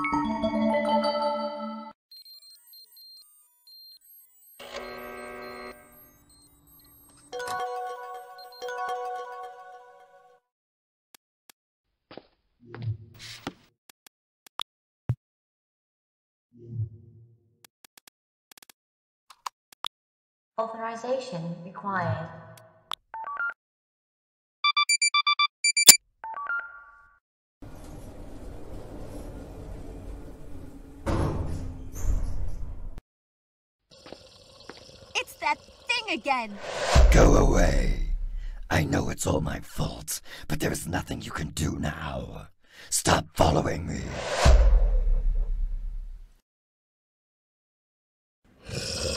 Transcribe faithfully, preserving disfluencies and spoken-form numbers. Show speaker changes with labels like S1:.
S1: Authorization required.
S2: It's that thing again!
S3: Go away. I know it's all my fault, but there's nothing you can do now. Stop following me.